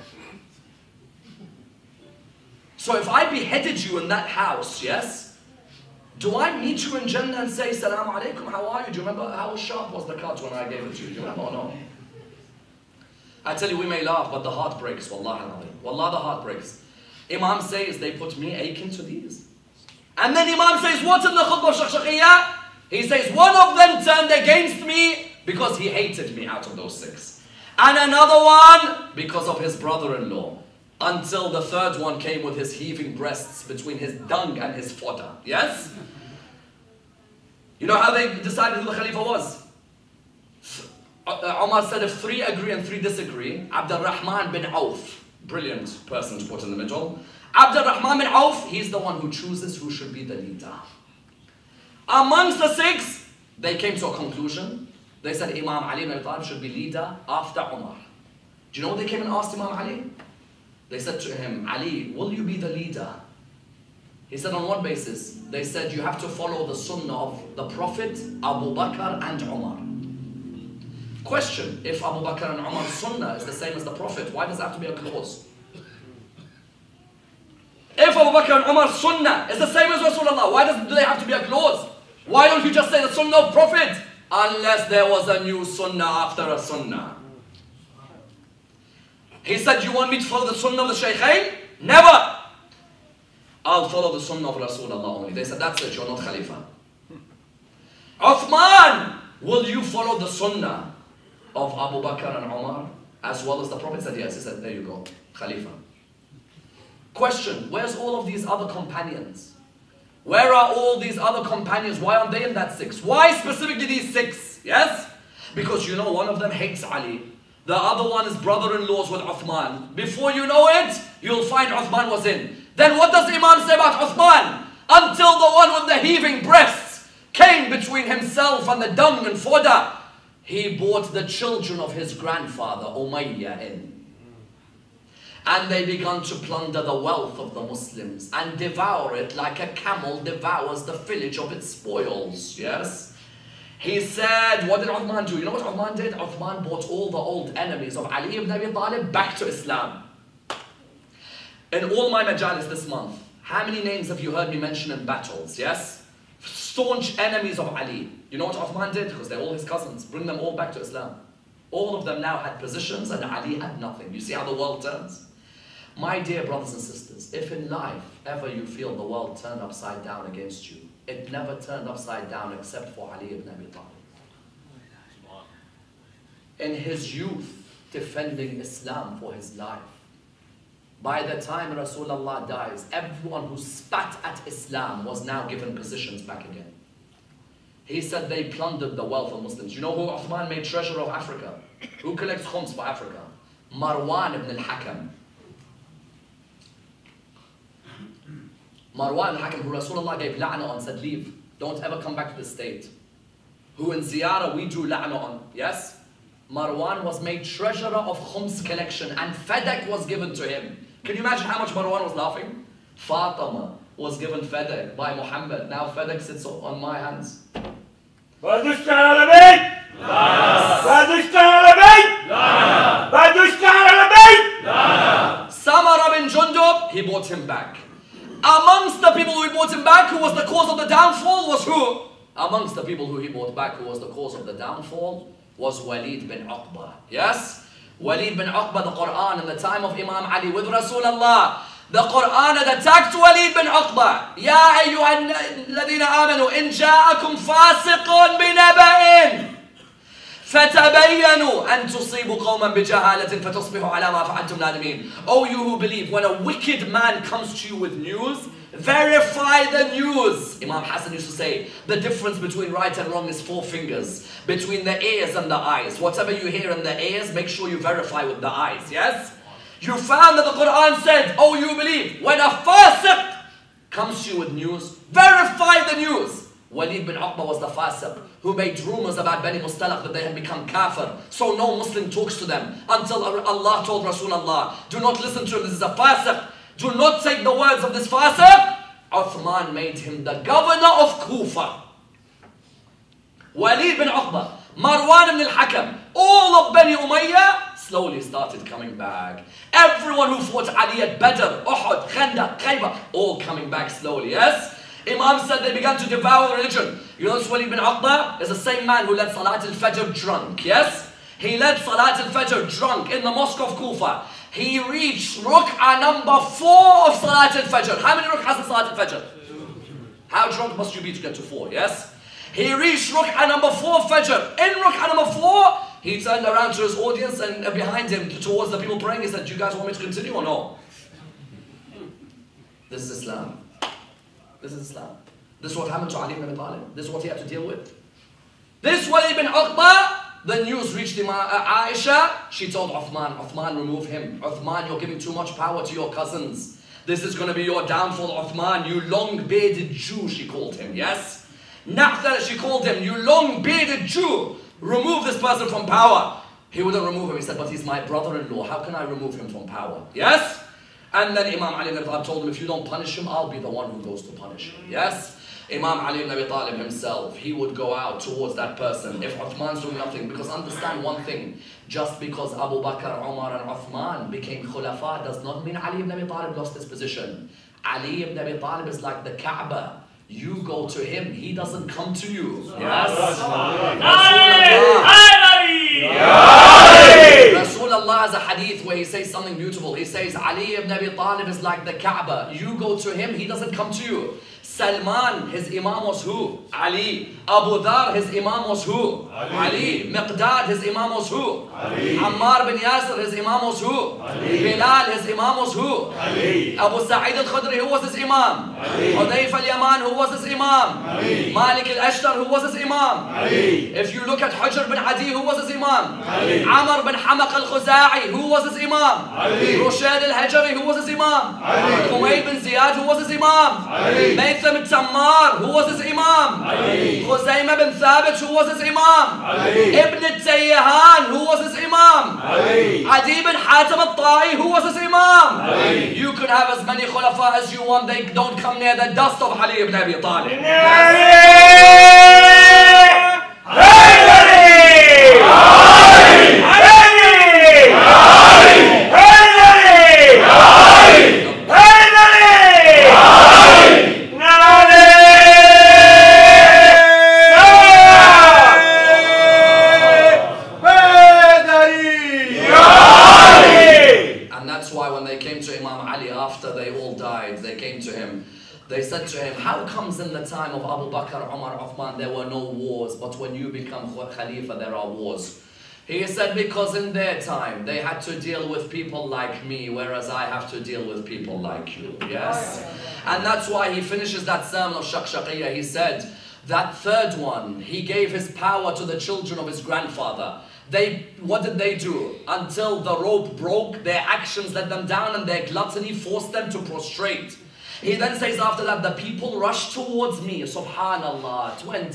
So if I beheaded you in that house, yes? Do I meet you in Jannah and say, Salaam alaikum, how are you? Do you remember how sharp was the cut when I gave it to you? Do you remember or no? I tell you, we may laugh, but the heart breaks. Wallah al-Azim. Wallah, the heart breaks. Imam says, they put me akin to these. And then Imam says, what in the khutbah of Shaqshaqiyya? He says, one of them turned against me because he hated me out of those 6. And another one because of his brother-in-law. Until the 3rd one came with his heaving breasts between his dung and his fodder. Yes? You know how they decided who the Khalifa was? Umar said if 3 agree and 3 disagree, Abd al-Rahman bin Auf, brilliant person to put in the middle. Abd al-Rahman bin Auf, he's the one who chooses who should be the leader. Amongst the 6, they came to a conclusion. They said Imam Ali ibn Abi Talib should be leader after Umar. Do you know what they came and asked Imam Ali? They said to him, Ali, will you be the leader? He said, on what basis? They said, you have to follow the sunnah of the Prophet, Abu Bakr and Umar. Question, if Abu Bakr and Umar's sunnah is the same as the Prophet, why does there have to be a clause? If Abu Bakr and Umar's sunnah is the same as Rasulullah, why do they have to be a clause? Why don't you just say the sunnah of Prophet? unless there was a new sunnah after a sunnah. He said, you want me to follow the sunnah of the Shaykhain? Never! I'll follow the sunnah of Rasulullah only. They said, that's it, you're not Khalifa. Uthman, will you follow the sunnah of Abu Bakr and Umar as well as the Prophet? Said yes. He said, there you go, Khalifa. Question, where's all of these other companions? Where are all these other companions? Why aren't they in that 6? Why specifically these 6? Yes? Because you know one of them hates Ali. The other one is brother-in-laws with Uthman. Before you know it, you'll find Uthman was in. Then what does Imam say about Uthman? Until the one with the heaving breasts came between himself and the dung and fodder, he brought the children of his grandfather Umayyah in. And they began to plunder the wealth of the Muslims and devour it like a camel devours the village of its spoils. Yes? He said, what did Uthman do? You know what Uthman did? Uthman brought all the old enemies of Ali ibn Abi Talib back to Islam. In all my majalis this month, how many names have you heard me mention in battles? Yes? Staunch enemies of Ali. You know what Uthman did? Because they're all his cousins. Bring them all back to Islam. All of them now had positions and Ali had nothing. You see how the world turns? My dear brothers and sisters, if in life ever you feel the world turned upside down against you, it never turned upside down except for Ali ibn Abi Talib. In his youth, defending Islam for his life. By the time Rasulullah dies, everyone who spat at Islam was now given positions back again. He said they plundered the wealth of Muslims. You know who Uthman made treasurer of Africa? Who collects khums for Africa? Marwan ibn al-Hakam. Marwan al-Hakam, who Rasulullah gave la'na on, said leave. Don't ever come back to the state. Who in ziyarah we do la'na on. Yes? Marwan was made treasurer of khums collection and FedEx was given to him. Can you imagine how much Marwan was laughing? Fatima was given FedEx by Muhammad. Now FedEx sits on my hands. Samara bin Jundub, he bought him back. Amongst the people who he brought him back, who was the cause of the downfall, was who? Amongst the people who he brought back, who was the cause of the downfall, was Walid bin Uqba. Yes? Walid bin Uqba, the Quran, in the time of Imam Ali with Rasulullah, the Quran had attacked Walid bin Uqba. يَا أَيُّهَا الَّذِينَ آمَنُوا إِنْ جَاءَكُمْ فَاسِقٌ بِنَبَإٍ فَتَبَيَّنُوا أَن تُصِيبُوا قَوْمًا بِجَهَالَةٍ فَتُصْبِحُوا عَلَى مَا فَعَلْتُمْ نَادِمِينَ. Oh, you who believe, when a wicked man comes to you with news, verify the news. Imam Hassan used to say, the difference between right and wrong is 4 fingers. Between the ears and the eyes. Whatever you hear in the ears, make sure you verify with the eyes. Yes? You found that the Quran said, oh, you believe, when a fasiq comes to you with news, verify the news. Walid bin Uqba was the fasiq who made rumors about Bani Mustalaq that they had become kafir. So no Muslim talks to them until Allah told Rasulullah, do not listen to him, this is a fasiq. Do not take the words of this fasiq. Uthman made him the governor of Kufa. Walid bin Uqba, Marwan ibn al-Hakam, all of Bani Umayyah slowly started coming back. Everyone who fought Ali at Badr, Uhud, Khandaq, Khaybar, all coming back slowly, yes? Imam said they began to devour religion. You know this Walid bin Uqba is the same man who led Salat al-Fajr drunk, yes? He led Salat al-Fajr drunk in the mosque of Kufa. He reached Ruk'ah number 4 of Salat al-Fajr. How many Ruk'ahs in Salat al-Fajr? How drunk must you be to get to 4, yes? He reached Ruk'ah number 4 of Fajr. In Ruk'ah number 4, he turned around to his audience and behind him towards the people praying. He said, do you guys want me to continue or no? This is Islam. This is Islam. This is what happened to Ali ibn Abi Talib. This is what he had to deal with. This Walid bin Uqba, the news reached Aisha. She told Uthman, Uthman, remove him. Uthman, you're giving too much power to your cousins. This is going to be your downfall, Uthman. You long-bearded Jew, she called him, yes? Naqtal, she called him, you long-bearded Jew. Remove this person from power. He wouldn't remove him. He said, but he's my brother-in-law. How can I remove him from power? Yes? And then Imam Ali ibn Abi Talib told him, if you don't punish him, I'll be the one who goes to punish him. Yes? Imam Ali ibn Abi Talib himself, he would go out towards that person if Uthman's doing nothing. Because understand one thing, just because Abu Bakr, Umar and Uthman became khulafa does not mean Ali ibn Abi Talib lost his position. Ali ibn Abi Talib is like the Kaaba. You go to him, he doesn't come to you. Yes. Rasulullah has a hadith where he says something beautiful. He says, Ali ibn Abi Talib is like the Kaaba. You go to him, he doesn't come to you. Salman, his imam was who? Ali. Abu Dhar, his imam was who? Ali. Miqdad, his imam was who? Ali. Ammar bin Yasir, his imam was who? Ali. Bilal, his imam was who? Ali. Abu Sa'id al-Khudri, who was his imam? Ali. Hudayf al-Yaman, who was his imam? Ali. Malik al-Ashtar, who was his imam? Ali. If you look at Hujr bin Adi, who was his imam? Ali. Amr bin Hamaq al-Khuza'i, who was his imam? Ali. Rushad al-Hajari, who was his imam? Ali. Khumayl bin Ziyad, who was his imam? Ali. Maytham al-Tammar, who was his imam? Ali. Khuzaymah bin Thabit, who was his imam? Ali. Ibn al-Tayyahan, who was his imam? Ali. Adi bin Hatim al-Ta'i, who was his imam? Ali. You could have as many khulafa as you want, they don't come near the dust of Ali ibn Abi Talib. They said to him, how comes in the time of Abu Bakr, Umar, Uthman, there were no wars, but when you become Khalifa, there are wars? He said, because in their time, they had to deal with people like me, whereas I have to deal with people like you, yes? And that's why he finishes that sermon of Shaqshaqiyya. He said, that third one, he gave his power to the children of his grandfather. What did they do? Until the rope broke, their actions let them down and their gluttony forced them to prostrate. He then says after that, the people rushed towards me, subhanallah,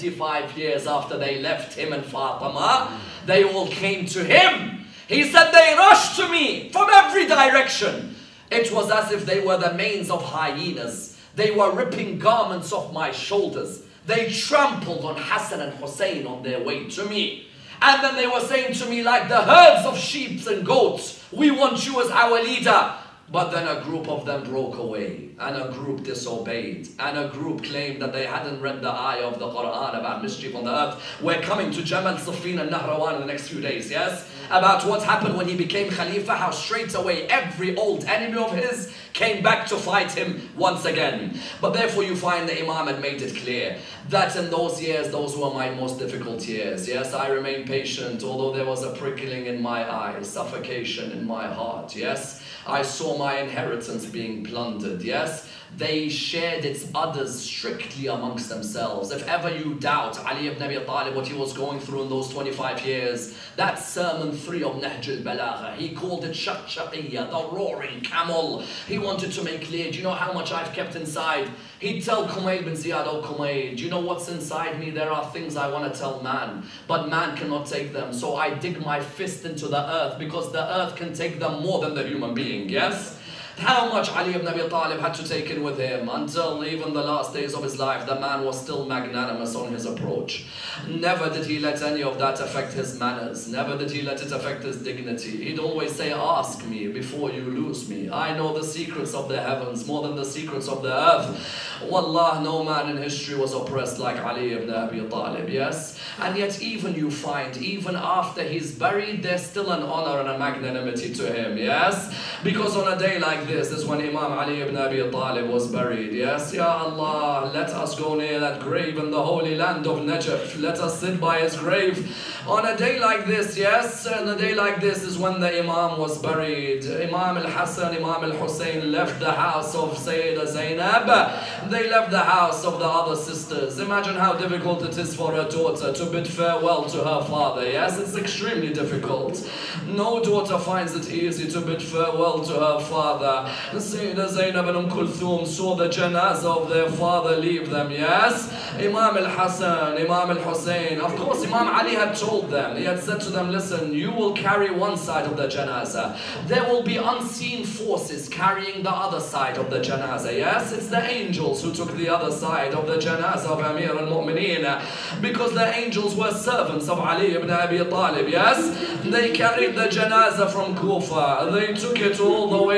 25 years after they left him and Fatima, they all came to him. He said they rushed to me from every direction. It was as if they were the manes of hyenas. They were ripping garments off my shoulders. They trampled on Hassan and Hussein on their way to me. And then they were saying to me like the herds of sheep and goats, we want you as our leader. But then a group of them broke away, and a group disobeyed, and a group claimed that they hadn't read the ayah of the Quran about mischief on the earth. We're coming to Jamal, Siffin and Nahrawan in the next few days, yes? About what happened when he became Khalifa, how straight away every old enemy of his came back to fight him once again. But therefore you find the Imam had made it clear that in those years, those were my most difficult years. Yes, I remained patient, although there was a prickling in my eyes, suffocation in my heart, yes? I saw my inheritance being plundered, yes? They shared its others strictly amongst themselves. If ever you doubt Ali ibn Abi Talib, what he was going through in those 25 years, that sermon 3 of Nahj al-Balagha, he called it Shaqshaqiyya, the roaring camel. He wanted to make clear, do you know how much I've kept inside? He'd tell Khumayl bin Ziyad, oh Khumayl, do you know what's inside me? There are things I want to tell man, but man cannot take them. So I dig my fist into the earth, because the earth can take them more than the human being, yes? How much Ali ibn Abi Talib had to take in with him until even the last days of his life, the man was still magnanimous on his approach. Never did he let any of that affect his manners. Never did he let it affect his dignity. He'd always say, ask me before you lose me. I know the secrets of the heavens more than the secrets of the earth. Wallah, no man in history was oppressed like Ali ibn Abi Talib, yes? And yet even you find, even after he's buried, there's still an honor and a magnanimity to him, yes? Because on a day like this is when Imam Ali ibn Abi Talib was buried, yes? Ya Allah, let us go near that grave in the holy land of Najaf. Let us sit by his grave. On a day like this, yes? On a day like this is when the Imam was buried. Imam al-Hassan, Imam al-Hussein left the house of Sayyidah Zainab. They left the house of the other sisters. Imagine how difficult it is for a daughter to bid farewell to her father, yes? It's extremely difficult. No daughter finds it easy to bid farewell to her father. Sayyidah Zainab and Kulthum saw the janazah of their father leave them, yes? Imam al-Hassan, Imam al-Hussein. Of course, Imam Ali had told them, he had said to them, listen, you will carry one side of the janazah. There will be unseen forces carrying the other side of the janazah, yes? It's the angels who took the other side of the janazah of Amir al-Mu'mineen, because the angels were servants of Ali ibn Abi Talib, yes? They carried the janazah from Kufa. They took it all the way to where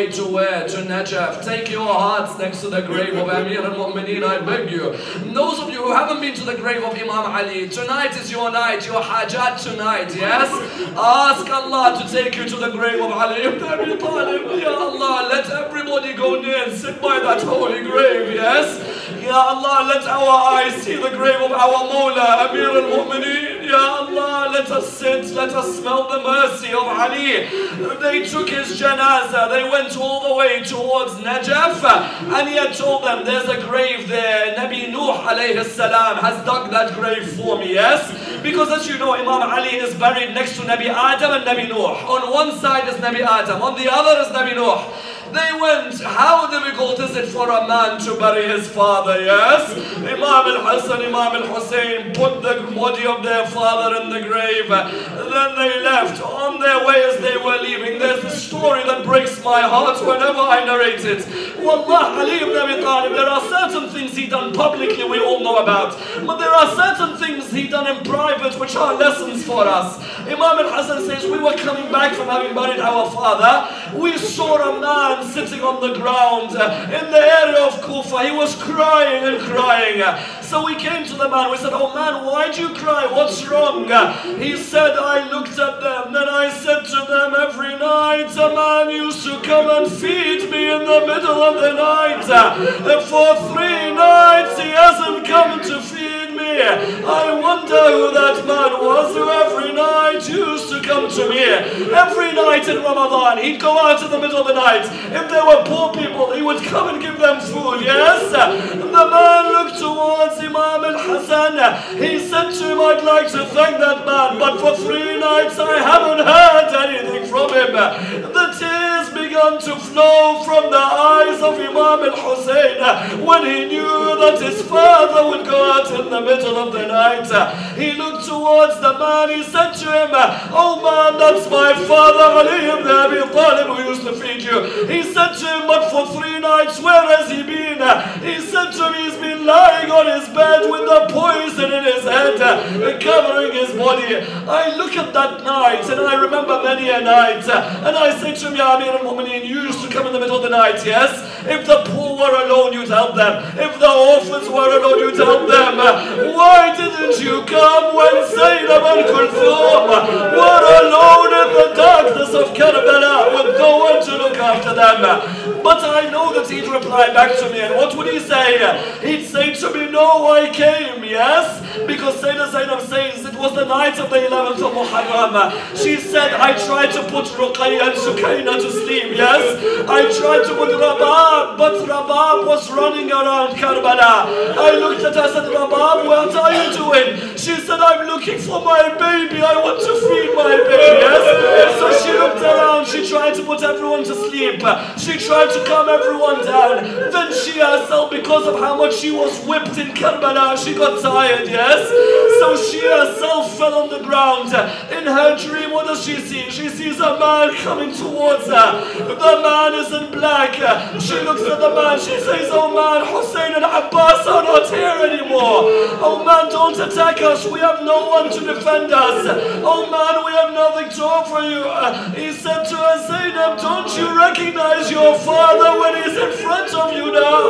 where? To Najaf. Take your hearts next to the grave of Amir al-Mu'mineen, I beg you. And those of you who haven't been to the grave of Imam Ali, tonight is your night, your hajat tonight, yes? Ask Allah to take you to the grave of Ali ibn Abi Talib. Ya Allah, let everybody go near and sit by that holy grave, yes? Ya Allah, let our eyes see the grave of our Mawla, Amir al-Mu'mineen. Ya Allah, let us sit, let us smell the mercy of Ali. They took his janazah, they went all the way towards Najaf, and he had told them, there's a grave there. Nabi Nuh alayhi salam has dug that grave for me, yes? Because as you know, Imam Ali is buried next to Nabi Adam and Nabi Nuh. On one side is Nabi Adam, on the other is Nabi Nuh. They went, how difficult is it for a man to bury his father, yes? Imam al-Hassan, Imam al-Hussein put the body of their father in the grave. Then they left. On their way as they were leaving, there's a story that breaks my heart whenever I narrate it. Wallah, Ali ibn Abi Talib, there are certain things he done publicly we all know about. But there are certain things he done in private which are lessons for us. Imam al-Hassan says, we were coming back from having buried our father. We saw a man sitting on the ground in the area of Kufa. He was crying and crying. So we came to the man. We said, oh man, why do you cry? What's wrong? He said, I looked at them. Then I said to them, every night a man used to come and feed me in the middle of the night. And for 3 nights he hasn't come to feed me. I wonder who that man was who every night used to come to me. Every night in Ramadan, he'd go out in the middle of the night. If there were poor people, he would come and give them food, yes? And the man looked towards Imam al-Hassan. He said to him, I'd like to thank that man, but for 3 nights I haven't heard anything from him. The tears began to flow from the eyes of Imam al-Hussein when he knew that his father would go out in the middle of the night. He looked towards the man. He said to him, oh man, that's my father Ali ibn Abi Talib who used to feed you. He said to him, but for 3 nights, where has he been? He said to him, he's been lying on his bed with the poison in his head, covering his body. I look at that night and I remember many a night, and I say to him, Ya Amir al-Mu'mineen, you used to come in the middle of the night, yes? If the poor were alone, you'd help them. If the orphans were alone, you'd help them. Why didn't you come when Zainab and Kulthum were alone in the darkness of Karbala with no one to look after them? But I know that he'd reply back to me, and what would he say? He'd say to me, no, I came, yes? Because Sayyidah Zainab says it was the night of the 11th of Muharram. She said, I tried to put Ruqayya and Sukaina to sleep, yes? I tried to put Rabab, but Rabab was running around Karbala. I looked at her and said, Rabab, what are you doing? She said, I'm looking for my baby. I want to feed my baby, yes? So she looked around. She tried to put everyone to sleep. She tried to calm everyone down. Then she herself, because of how much she was whipped in Karbala, she got tired, yes? So she herself fell on the ground. In her dream, what does she see? She sees a man coming towards her. The man is in black. She looks at the man. She says, oh man, Hussein and Abbas are not here anymore. Oh man, don't attack us. We have no one to defend us. Oh man, we have nothing to offer you. He said to her, Zainab, don't you recognize your father when he's in front of you now?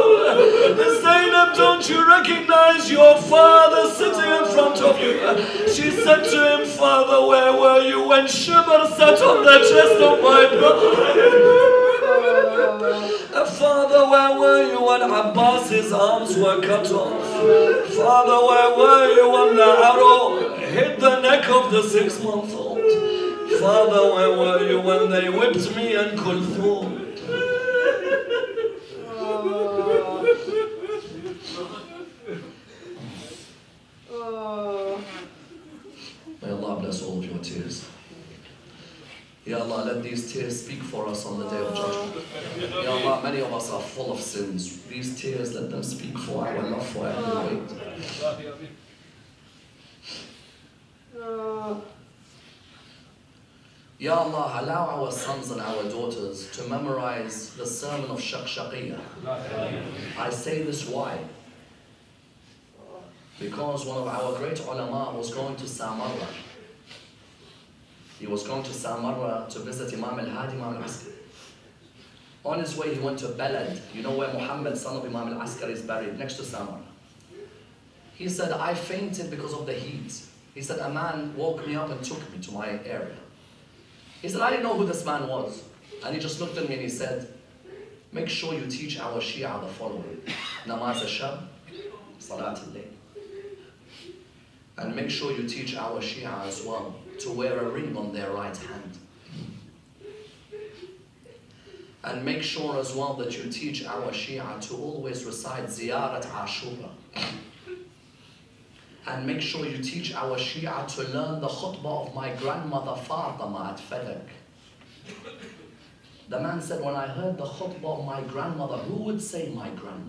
Zainab, don't you recognize your father sitting in front of you? She said to him, Father, where were you when Shimr sat on the chest of my brother? Father, where were you when Abbas's arms were cut off? Father, where were you when the arrow hit the neck of the 6-month-old? Father, where were you when they whipped me and Kulthum? May Allah bless all of your tears. Ya Allah, let these tears speak for us on the day of judgment. Ya Allah, many of us are full of sins. These tears, let them speak for our love for Ahlul Bayt. Ya Allah, allow our sons and our daughters to memorize the sermon of Shaqshaqiyah. I say this why? Because one of our great ulama was going to Samarra. He was going to Samarra to visit Imam al-Hadi, Imam al-Askari. On his way, he went to Balad. You know where Muhammad, son of Imam al-Askari, is buried, next to Samarra. He said, I fainted because of the heat. He said, a man woke me up and took me to my area. He said, I didn't know who this man was. And he just looked at me and he said, make sure you teach our Shia the following. Namaz al-Sham, Salat al-Layl. And make sure you teach our Shia as well to wear a ring on their right hand. And make sure as well that you teach our Shia to always recite Ziyarat Ashura. And make sure you teach our Shia to learn the khutbah of my grandmother Fatima at Fadak. The man said, when I heard the khutbah of my grandmother, who would say my grandmother?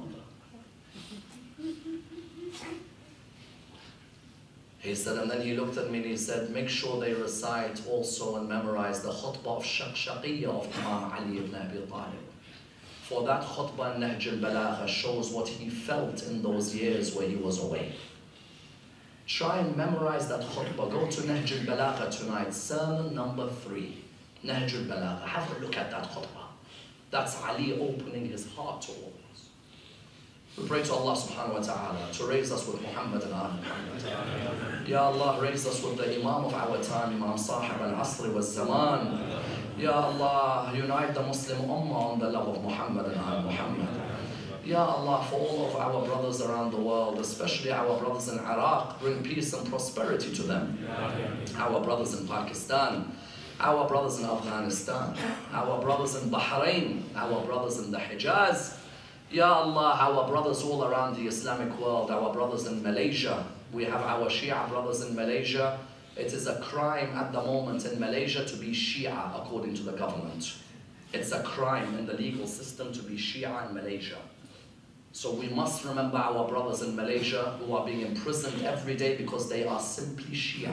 He said, and then he looked at me and he said, make sure they recite also and memorize the khutbah of Shaqshaqiyya of Imam Ali ibn Abi Talib. For that khutbah in Nahj al-Balagha shows what he felt in those years where he was away. Try and memorize that khutbah. Go to Nahj al-Balagha tonight, sermon number 3. Nahj al-Balagha. Have a look at that khutbah. That's Ali opening his heart to all of us. We pray to Allah subhanahu wa ta'ala to raise us with Muhammad and Ali Muhammad. Ya Allah, raise us with the Imam of our time, Imam Sahib al-Asr wal-Zaman. Ya Allah, unite the Muslim Ummah on the love of Muhammad and Ali Muhammad. Ya Allah, for all of our brothers around the world, especially our brothers in Iraq, bring peace and prosperity to them. Our brothers in Pakistan, our brothers in Afghanistan, our brothers in Bahrain, our brothers in the Hijaz. Ya Allah, our brothers all around the Islamic world, our brothers in Malaysia. We have our Shia brothers in Malaysia. It is a crime at the moment in Malaysia to be Shia according to the government. It's a crime in the legal system to be Shia in Malaysia. So we must remember our brothers in Malaysia who are being imprisoned every day because they are simply Shia.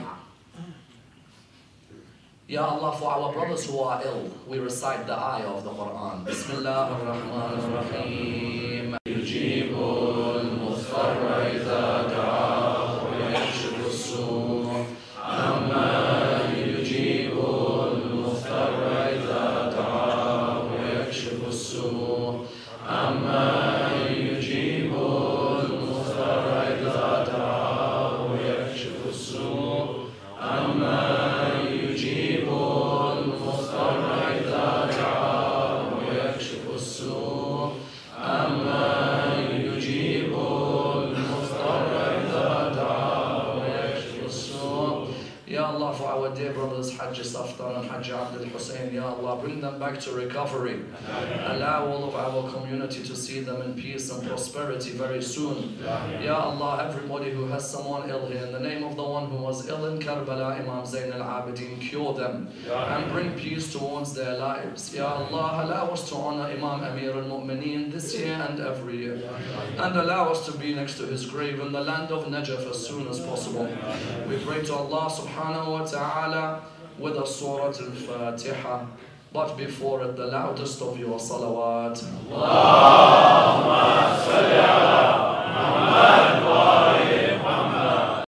Ya Allah, for our brothers who are ill, we recite the ayah of the Quran. Bismillah ar-Rahman ar-Rahim. Yujibu al-Mudhtarra idha da'ahu wa yakshifu as-su'. Amma yujibu al-Mudhtarra idha da'ahu wa yakshifu as-su'. Amma yujibu al-Mudhtarra idha da'ahu wa yakshifu as-su'. Amma for our dear brothers Hajj Saftan and Hajj Abdul Hussein, Ya Allah, bring them back to recovery. Allow all of our community to see them in peace and prosperity very soon. Ya Allah, everybody who has someone ill here, in the name of the one who was ill in Karbala, Imam Zain al-Abidin, cure them and bring peace towards their lives. Ya Allah, allow us to honor Imam Amir al-Mu'mineen this year and every year. And allow us to be next to his grave in the land of Najaf as soon as possible. We pray to Allah subhanahu wa ta'ala with a Surah Al-Fatiha, but before it the loudest of your salawat. Allahumma salli